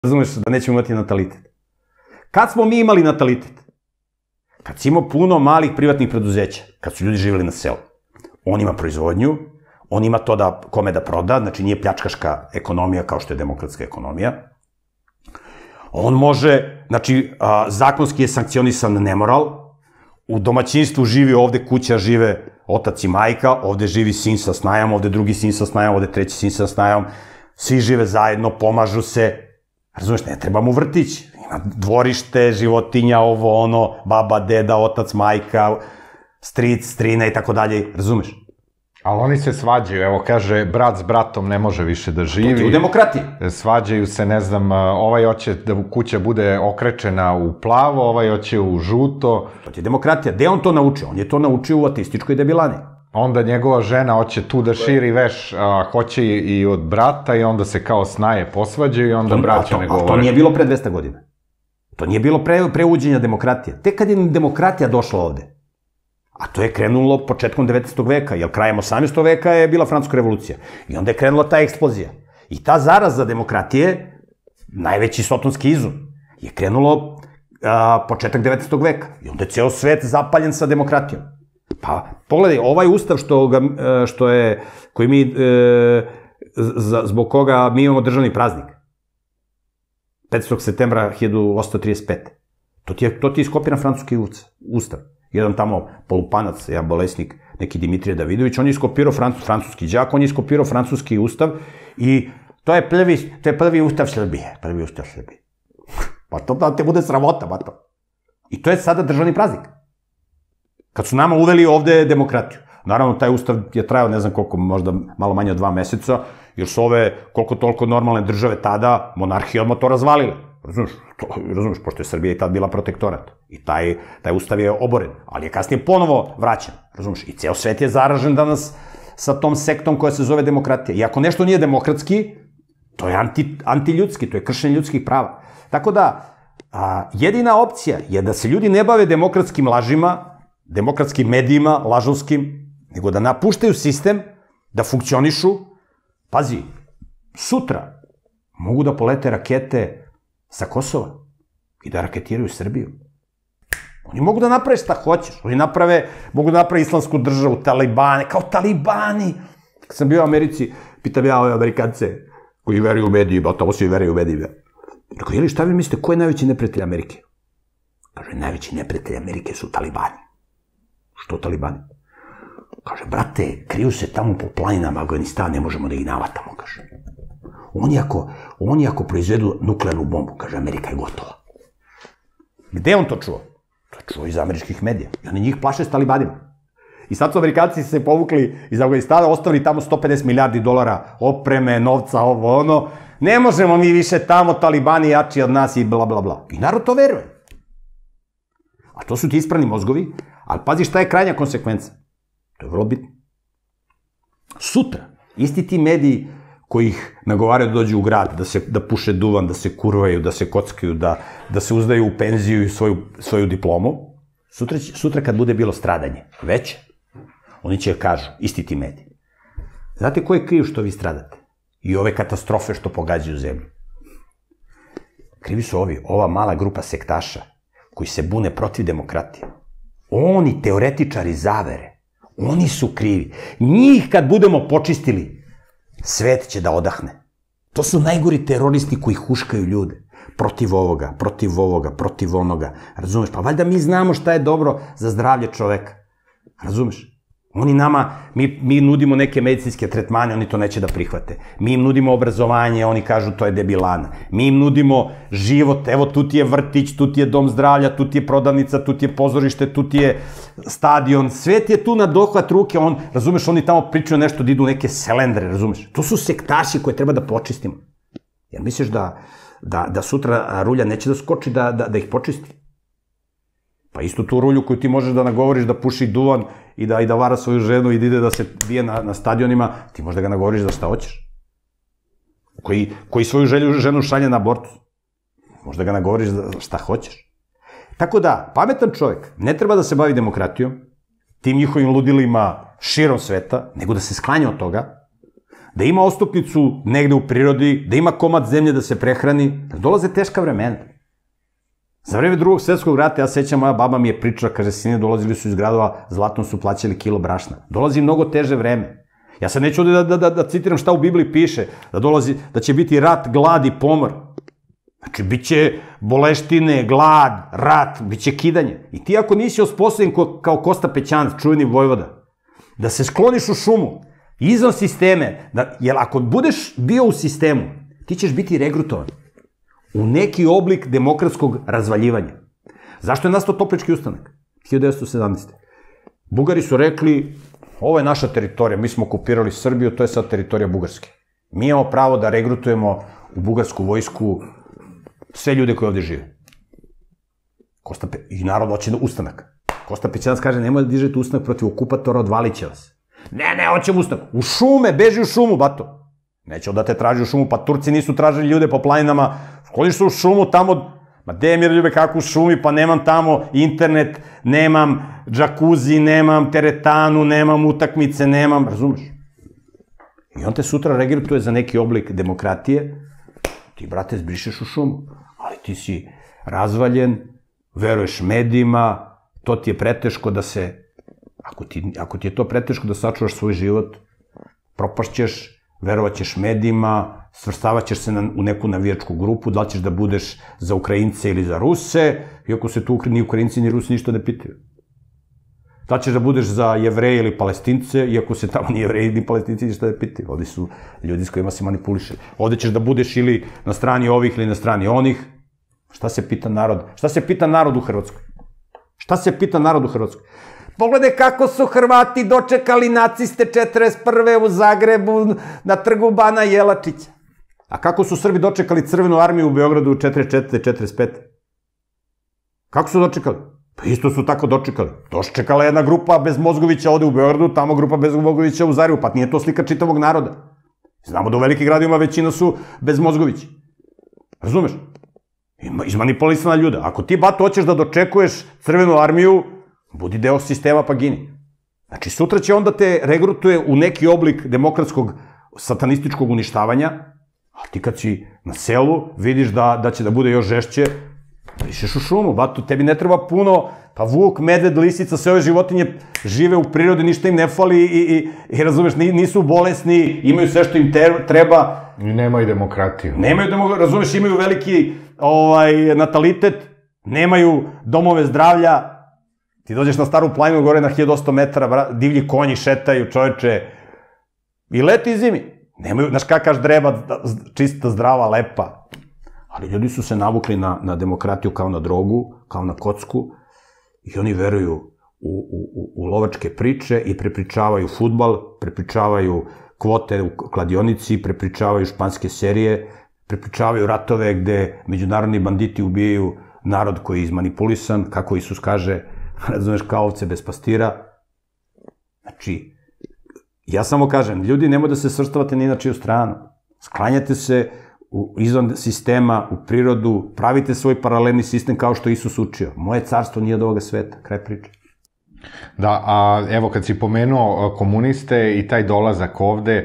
razumeš da nećemo imati natalitet. Kad smo mi imali natalitet? Kad si imao puno malih privatnih preduzeća, kad su ljudi živjeli na selu. On ima proizvodnju, on ima to kome da proda, znači nije pljačkaška ekonomija kao što je demokratska ekonomija. On može, znači, zakonski je sankcionisan nemoral, u domaćinstvu živi ovde kuća, žive otac i majka, ovde živi sin sa snajom, ovde drugi sin sa snajom, ovde treći sin sa snajom, svi žive zajedno, pomažu se, razumeš, ne treba mu vrtić, ima dvorište, životinja, ovo, ono, baba, deda, otac, majka, stric, strina i tako dalje, razumeš? Ali oni se svađaju, evo kaže, brat s bratom ne može više da živi. To je u demokratiji. Svađaju se, ne znam, ovaj hoće da kuća bude okrečena u plavo, ovaj hoće u žuto. To je demokratija. Gde on to naučio? On je to naučio u ateističkoj debilani. Onda njegova žena hoće tu da širi veš, hoće i od brata i onda se kao snaje posvađaju i onda braća ne govore. To nije bilo pre 200 godina. To nije bilo pre uđenja demokratije. Tek kad je demokratija došla ovde, a to je krenulo početkom 19. veka, jer krajem 18. veka je bila Francuska revolucija. I onda je krenula ta eksplozija. I ta zaraza demokratije, najveći sotonski izum, je krenulo početak 19. veka. I onda je ceo svet zapaljen sa demokratijom. Pa, pogledaj, ovaj ustav koji mi, zbog koga mi imamo državni praznik, 5. septembra 1835. To ti je iskopiran francuski ustav. Jedan tamo polupanac, jedan bolesnik, neki Dimitrije Davidović, on je iskopirao francuski đak, on je iskopirao francuski ustav i to je prvi ustav Srbije. Prvi ustav Srbije. Pa to da te bude sramota, ba to. I to je sada državni praznik. Kad su nama uveli ovde demokratiju. Naravno, taj ustav je trajao ne znam koliko, možda malo manje od 2 meseca, jer su ove koliko toliko normalne države tada, monarhije odmah to razvalile. Razumiješ, pošto je Srbija i tad bila protektorat. I taj ustav je oboren, ali je kasnije ponovo vraćan, razumiješ. I ceo svet je zaražen danas sa tom sektom koja se zove demokratija. I ako nešto nije demokratski, to je antiljudski, to je kršenje ljudskih prava. Tako da, jedina opcija je da se ljudi ne bave demokratskim lažima, demokratskim medijima, lažovskim, nego da napuštaju sistem, da funkcionišu. Pazi, sutra mogu da polete rakete sa Kosova i da raketiraju Srbiju. Oni mogu da naprave šta hoćeš. Oni mogu da naprave islamsku državu, talibane, kao talibani. Kad sam bio u Americi, pitam ja ove Amerikance koji veruju u mediji, ba tamo svi veruju u mediji. Rekao, jeli šta vi mislite, ko je najveći neprijatelj Amerike? Kaže, najveći neprijatelj Amerike su talibani. Što talibani? Kaže, brate, kriju se tamo po planinama Afganistana, ne možemo da ih navatamo, kaže. Oni ako proizvedu nuklearnu bombu, kaže, Amerika je gotova. Gde on to čuo? To je čuo iz američkih medija. I oni njih plaše s talibanima. I sad su Amerikanci se povukli iz Afganistana, ostavili tamo 150 milijardi dolara opreme, novca, ovo, ono. Ne možemo mi više tamo, talibani jači od nas i bla, bla, bla. I narod to veruje. A to su ti isprani mozgovi, ali pazi šta je krajnja konsekvenca. To je vrlo bitno. Sutra, isti ti mediji koji ih nagovaraju da dođu u grad, da puše duvan, da se kurvaju, da se kockaju, da se uzdaju u penziju i svoju diplomu, sutra kad bude bilo stradanje veće, oni će kažu, isti ti mediji. Znate ko je kriv što vi stradate? I ove katastrofe što pogađaju zemlju. Krivi su ova mala grupa sektaša koji se bune protiv demokratije. Oni, teoretičari zavere, oni su krivi. Njih kad budemo počistili, svet će da odahne. To su najgori teroristi koji huškaju ljude. Protiv ovoga, protiv ovoga, protiv onoga. Razumeš? Pa valjda mi znamo šta je dobro za zdravlje čoveka. Razumeš? Oni nama, mi nudimo neke medicinske tretmane, oni to neće da prihvate. Mi im nudimo obrazovanje, oni kažu to je debilana. Mi im nudimo život, evo tu ti je vrtić, tu ti je dom zdravlja, tu ti je prodavnica, tu ti je pozorište, tu ti je stadion. Svet je tu na dohvat ruke, razumeš, oni tamo pričaju nešto da idu neke selendre, razumeš? To su sektaši koje treba da počistimo. Jer misliš da sutra rulja neće da skoči da ih počisti? Pa istu tu rulju koju ti možeš da nagovoriš da puši duvan i da vara svoju ženu i da ide da se bije na stadionima, ti možeš da ga nagovoriš da šta hoćeš. Koji svoju ženu šalje na abortus. Možeš da ga nagovoriš da šta hoćeš. Tako da, pametan čovjek ne treba da se bavi demokratijom, tim njihovim ludilima širom sveta, nego da se sklanja od toga, da ima ostupnicu negde u prirodi, da ima komad zemlje da se prehrani, dolaze teška vremena. Za vreme Drugog svetskog rata, ja sećam, moja baba mi je pričala, kaže, sine, dolazili su iz gradova, zlatom su plaćali kilo brašna. Dolazi mnogo teže vreme. Ja sad neću ovde da citiram šta u Bibliji piše, da će biti rat, glad i pomor. Znači, bit će boleštine, glad, rat, bit će kidanje. I ti ako nisi osposobljen kao Kosta Pećanac, čuveni vojvoda, da se skloniš u šumu, izvan sisteme, jer ako budeš bio u sistemu, ti ćeš biti regrutovan u neki oblik demokratskog razvaljivanja. Zašto je nastao Toplički ustanak? 1917. Bugari su rekli, ovo je naša teritorija, mi smo okupirali Srbiju, to je sad teritorija Bugarske. Mi imamo pravo da regrutujemo u bugarsku vojsku sve ljude koji ovde žive. I narod hoće ustanak. Kosta Pećanac kaže, nemoj da dižete ustanak protiv okupatora, odvalit će vas. Ne, hoćemo ustanak. U šume, beži u šumu, bato. Neće da te traži u šumu, pa Turci nisu tražili ljude po planinama. Skloniš se u šumu tamo, ma gde mi ljube kako u šumi, pa nemam tamo internet, nemam džakuzi, nemam teretanu, nemam utakmice, nemam, razumeš? I on te sutra regrutuje za neki oblik demokratije, ti, brate, zbrišeš u šumu, ali ti si razvaljen, veruješ medijima, to ti je preteško da se, ako ti je to preteško da sačuvaš svoj život, propašćeš, verovaćeš medijima, svrstavaćeš se u neku navijačku grupu, da li ćeš da budeš za Ukrajince ili za Ruse, iako se tu ni Ukrajinci ni Rusi ništa ne pitaju. Da li ćeš da budeš za Jevreje ili Palestince, iako se tamo ni Jevreji ni Palestinci ništa ne pitaju. Ovde su ljudi s kojima se manipuliše. Ovde ćeš da budeš ili na strani ovih ili na strani onih. Šta se pita narod? Šta se pita narod u Hrvatskoj? Šta se pita narod u Hrvatskoj? Pogledaj kako su Hrvati dočekali naciste 41. u Zagrebu na trgu Bana Jelačića. A kako su Srbi dočekali Crvenu armiju u Beogradu u 44. 45. Kako su dočekali? Pa isto su tako dočekali. Dočekala jedna grupa bez Mozgovića ovde u Beogradu, tamo grupa bez Mozgovića u Zagrebu. Pa nije to slika čitavog naroda. Znamo da u velikim gradima većina su bez Mozgovića. Razumeš? Izmanipulisana ljuda. Ako ti, bato, hoćeš da dočekuješ Crvenu armiju, budi deo sistema pa gini. Znači, sutra će onda te regrutuje u neki oblik demokratskog satanističkog uništavanja, a ti kad si na selu, vidiš da će da bude još žešće, brišeš u šumu, bato, tebi ne treba puno, pa vuk, medved, lisica, sve ove životinje žive u prirodi, ništa im ne fali i razumeš, nisu bolesni, imaju sve što im treba. I nemaju demokratiju. Razumeš, imaju veliki natalitet, nemaju domove zdravlja. Ti dođeš na Staru planinu, gore na 1100 metara, divlji konji šetaju, čoveče, i leti i zimi. Nemaju, znaš kakaš dreba, čista, zdrava, lepa. Ali ljudi su se navukli na demokratiju kao na drogu, kao na kocku, i oni veruju u lovačke priče i prepričavaju fudbal, prepričavaju kvote u kladionici, prepričavaju španske serije, prepričavaju ratove gde međunarodni banditi ubijaju narod koji je izmanipulisan, kako Isus kaže, razumeš, kao ovce bez pastira. Znači, ja samo kažem, ljudi, nemoj da se svrstavate ni na čiju stranu. Sklanjate se izvan sistema, u prirodu, pravite svoj paralelni sistem kao što Isus učio. Moje carstvo nije od ovoga sveta, kraj priče. Da, a evo kad si pomenuo komuniste i taj dolazak ovde,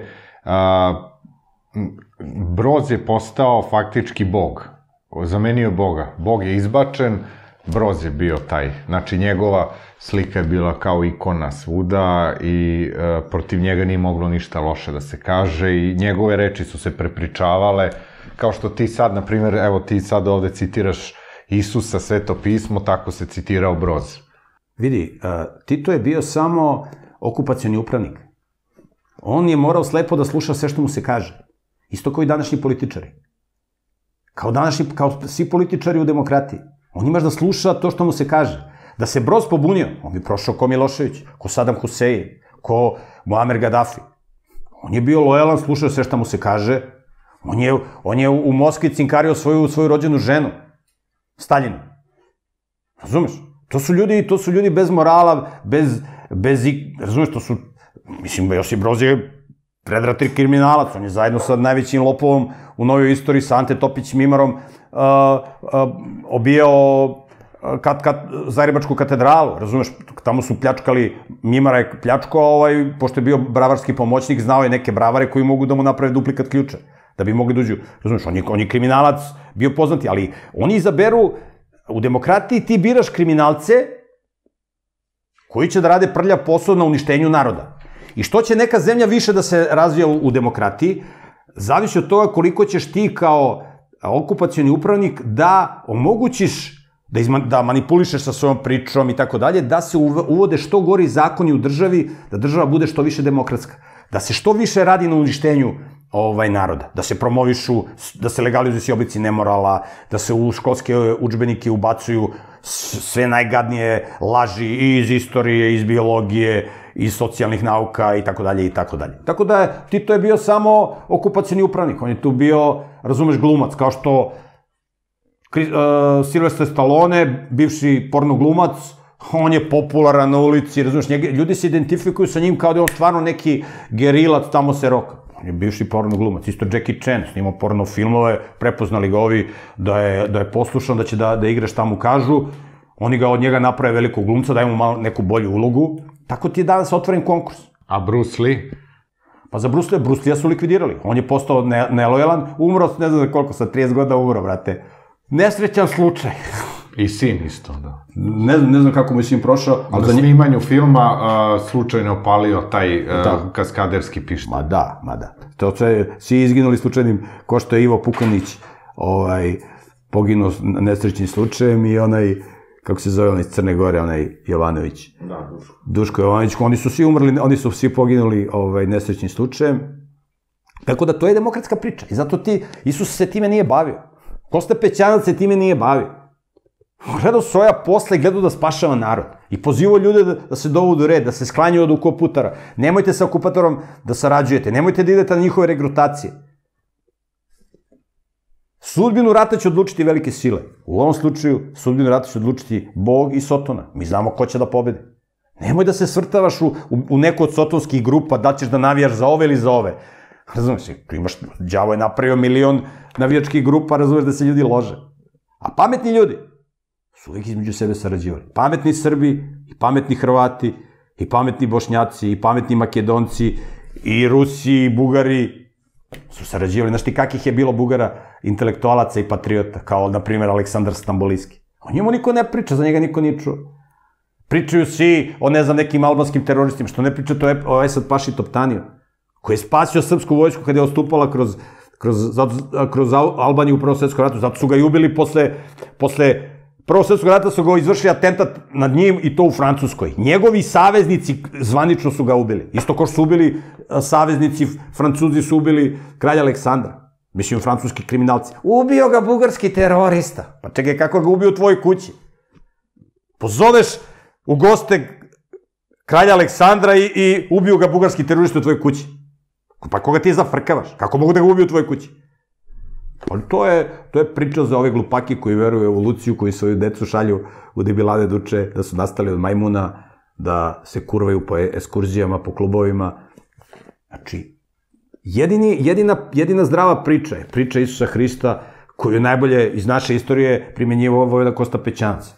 Broz je postao faktički bog. Zamenio Boga. Bog je izbačen, Broz je bio taj. Znači, njegova slika je bila kao ikona svuda i protiv njega nije moglo ništa loše da se kaže i njegove reči su se prepričavale, kao što ti sad, na primjer, evo ti sad ovde citiraš Isusa, Sveto pismo, tako se citirao Broz. Vidi, Tito je bio samo okupacioni upravnik. On je morao slepo da sluša sve što mu se kaže. Isto kao i današnji političari. Kao svi političari u demokratiji. On imaš da sluša to što mu se kaže. Da se Broz pobunio, on bi prošao ko Milošević, ko Sadam Husein, ko Muamer Gaddafi. On je bio lojalan, slušao sve što mu se kaže. On je u Moskvi cinkario svoju rođenu ženu, Staljinu. Razumeš? To su ljudi bez morala, razumeš, to su, mislim, Josip Broz je predratni kriminalac, on je zajedno sa najvećim lopovom u novoj istoriji, sa Ante Topić Mimarom, obijao Zagrebačku katedralu, razumeš, tamo su pljačkali, Mimara je pljačkao, pošto je bio bravarski pomoćnik, znao je neke bravare koji mogu da mu naprave duplikat ključa, da bi mogli dođu, razumeš, on je kriminalac, bio poznati, ali oni izaberu, u demokratiji ti biraš kriminalce koji će da rade prljav posao na uništenju naroda. I što će neka zemlja više da se razvija u demokratiji, zavisi od toga koliko ćeš ti kao okupacioni upravnik da omogućiš da manipulišeš sa svojom pričom i tako dalje, da se uvode što gori zakoni u državi, da država bude što više demokratska, da se što više radi na uništenju naroda, da se promovišu, da se legalizuju svi oblici nemorala, da se u školske udžbenike ubacuju sve najgadnije laži i iz istorije, iz biologije, iz socijalnih nauka i tako dalje i tako dalje. Tako da Tito je bio samo okupacioni upravnik, on je tu bio, razumeš, glumac, kao što Silvestre Stallone, bivši porno glumac, on je popularan na ulici, razumeš, ljudi se identifikuju sa njim kao da je on stvarno neki gerilac, tamo se roka. On je bivši porno glumac, isto Jackie Chan, snimao porno filmove, prepoznali ga ovi da je poslušan, da će da igra šta mu kažu, oni ga od njega naprave velikog glumca, daju mu malo neku bolju ulogu, tako ti je danas otvoren konkurs. A Bruce Lee? Pa za Bruce Lee su likvidirali, on je postao nelojalan, umro, ne znam koliko, sa 30 godina umro, brate. Nesrećan slučaj. I sin isto, da. Ne znam kako mu je sin prošao. Na snimanju filma slučajno opalio taj kaskaderski pištolj. Ma da. To sve, svi izginuli slučajnim, ko što je Ivo Pukanić poginuo nesrećnim slučajem i onaj, kako se zove, onaj iz Crne Gore, onaj Jovanović. Da, Duško Jovanović. Oni su svi umrli, oni su svi poginuli nesrećnim slučajem. Tako da to je demokratska priča. I zato Isus se time nije bavio. Kosta Pećanac se time nije bavio. Gledao svoja posla i gledao da spašava narod. I pozivao ljude da se dovodu u red, da se sklanjaju od okupatора. Nemojte sa okupatorom da sarađujete, nemojte da idete na njihove regrutacije. Sudbinu rata će odlučiti velike sile. U ovom slučaju, sudbinu rata će odlučiti Bog i Sotona. Mi znamo ko će da pobedi. Nemoj da se svrtavaš u neku od sotonskih grupa, da ćeš da navijaš za ove ili za ove. Razumeš, đavo je napravio milion navijačkih grupa, razumeš da se ljudi lože. A pametni ljudi su uvijek između sebe sarađivali. Pametni Srbi, i pametni Hrvati, i pametni Bošnjaci, i pametni Makedonci, i Rusi, i Bugari su sarađivali. Znaš ti kakih je bilo Bugara, intelektualaca i patriota, kao, na primjer, Aleksandar Stamboliski. O njemu niko ne priča, za njega niko nije čuo. Pričaju svi o, ne znam, nekim albanskim teroristima, što ne priča to je o Esad Paši Toptaniju, koji je spasio srpsku vojsku kada je ostupala kroz Albaniju u Prvom svetskom ratu. Zato su ga i ubili posle Prvog svetskog rata, su ga izvršili atentat nad njim i to u Francuskoj. Njegovi saveznici zvanično su ga ubili. Isto kao što su ubili saveznici, Francuzi su ubili kralja Aleksandra. Mislim, francuski kriminalci. Ubio ga bugarski terorista. Pa čekaj, kako ga ubio u tvojoj kući? Pozoveš u goste kralja Aleksandra i ubio ga bugarski terorista u tvojoj kući. Pa koga ti zafrkavaš? Kako mogu da ga ubiju u tvojoj kući? Ali to je priča za ove glupaki koji veruju u evoluciju, koji svoju decu šalju u debilade da uče, da su nastali od majmuna, da se kurvaju po ekskurzijama, po klubovima. Znači, jedina zdrava priča je priča Isusa Hrista, koju najbolje iz naše istorije primenjivao Vojvoda Kosta Pećanac.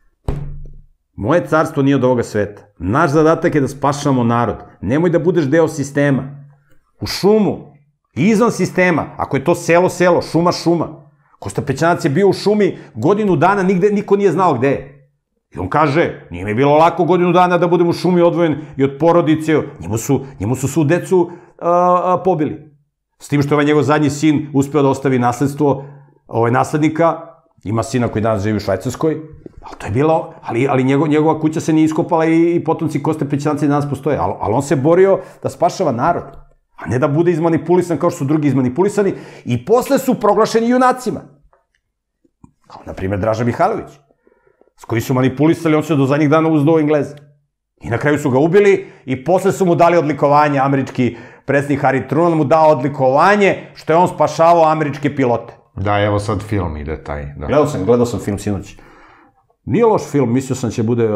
Moje carstvo nije od ovoga sveta. Naš zadatak je da spašamo narod. Nemoj da budeš deo sistema. U šumu, izvan sistema, ako je to selo, šuma. Kosta Pećanac je bio u šumi godinu dana, niko nije znao gde je. I on kaže, nije mi bilo lako godinu dana da budem u šumi odvojen i od porodice, njemu su svu decu pobili. S tim što je njegov zadnji sin uspeo da ostavi nasledstvo naslednika, ima sina koji danas živi u Švajcarskoj, ali to je bilo, ali njegova kuća se nije iskopala i potomci Koste Pećanca i danas postoje, ali on se borio da spašava narod, a ne da bude izmanipulisan kao što su drugi izmanipulisani i posle su proglašeni junacima. Kao, na primjer, Draža Mihajlović, s koji su manipulisali, on se do zadnjih dana uzdao Engleza. I na kraju su ga ubili i posle su mu dali odlikovanje, američki predsjednik Harry Truman mu dao odlikovanje što je on spašavao američke pilote. Da, evo sad film ide taj. Gledao sam film sinoć. Nije loš film, mislio sam će bude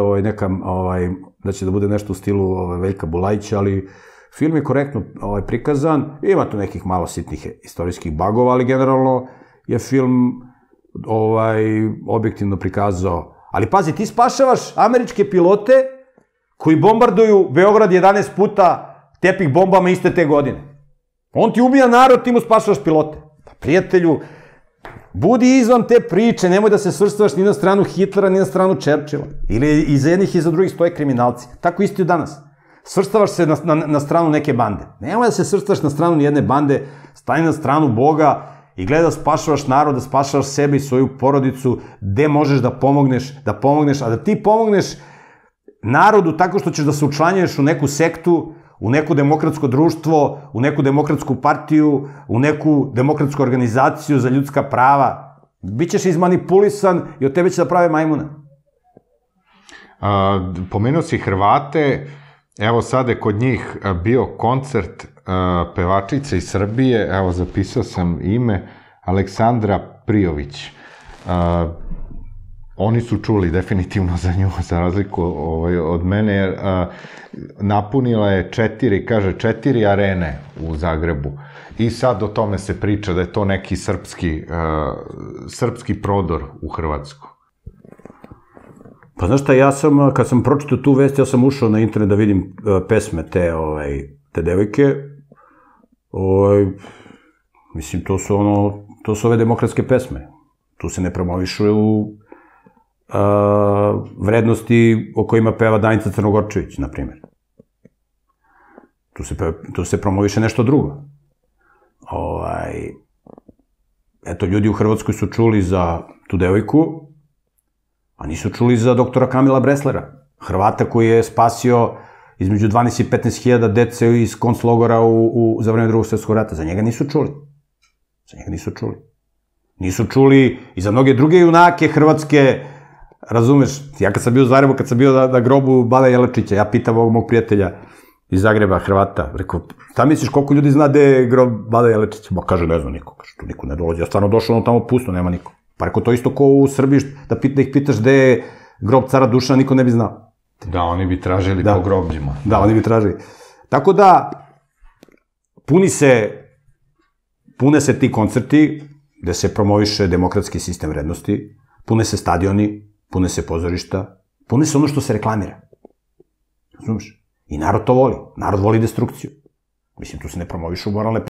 da će da bude nešto u stilu Veljka Bulajića, ali film je korektno prikazan, ima tu nekih malo sitnih istorijskih bagova, ali generalno je film objektivno prikazao Ali pazi, ti spašavaš američke pilote koji bombarduju Beograd 11 puta tepih bombama iste te godine. On ti ubija narod, ti mu spašavaš pilote. Pa prijatelju, budi izvan te priče, nemoj da se svrstavaš ni na stranu Hitlera, ni na stranu Churchilla. Ili iza jednih i za drugih stoje kriminalci. Tako isto i danas. Svrstavaš se na stranu neke bande. Nemoj da se svrstavaš na stranu nijedne bande, stani na stranu Boga i gledaj da spašavaš narod, da spašavaš sebe i svoju porodicu, gde možeš da pomogneš, a da ti pomogneš narodu tako što ćeš da se učlanjuješ u neku sektu, u neko demokratsko društvo, u neku demokratsku partiju, u neku demokratsku organizaciju za ljudska prava. Bićeš izmanipulisan i od tebe će da prave majmuna. Pomenuo si Hrvate, evo sad je kod njih bio koncert pevačice iz Srbije, evo zapisao sam ime, Aleksandra Prijović. Oni su čuli definitivno za nju, za razliku od mene, jer napunila je 4 arene u Zagrebu. I sad o tome se priča da je to neki srpski prodor u Hrvatsku. Pa znaš šta, ja sam, kad sam pročitao tu vest, ja sam ušao na internet da vidim pesme te devojke. Mislim, to su ove demokratske pesme. Tu se ne promovišu vrednosti o kojima peva Danica Crnogorčević, na primjer. Tu se promoviše nešto drugo. Eto, ljudi u Hrvatskoj su čuli za tu devojku, a nisu čuli za doktora Kamila Breslera, Hrvata koji je spasio između 12 i 15 hiljada dece iz konclogora za vreme Drugog svjetskog rata. Za njega nisu čuli. Nisu čuli i za mnoge druge junake Hrvatske. Razumeš, ja kad sam bio u Zagrebu, kad sam bio na grobu Bale Jelačića, ja pitam ovog mog prijatelja iz Zagreba, Hrvata, rekao, šta misliš, koliko ljudi zna gde je grob Bale Jelačića? Ma kaže, ne zna niko, kaže, tu niko ne dolazi, ja stvarno došao, ono tamo pusto, nema niko. Pa rekao, to isto ko u Srbiji, da ih pitaš gde je grob cara Dušana, niko ne bi znao. Da, oni bi tražili po grobljima. Da, oni bi tražili. Tako da, pune se ti koncerti, gde se promoviše demokratski sistem vrednosti, pune se stadioni, pune se pozorišta, pune se ono što se reklamira. Razumeš? I narod to voli. Narod voli destrukciju. Mislim, tu se ne promovišu moralne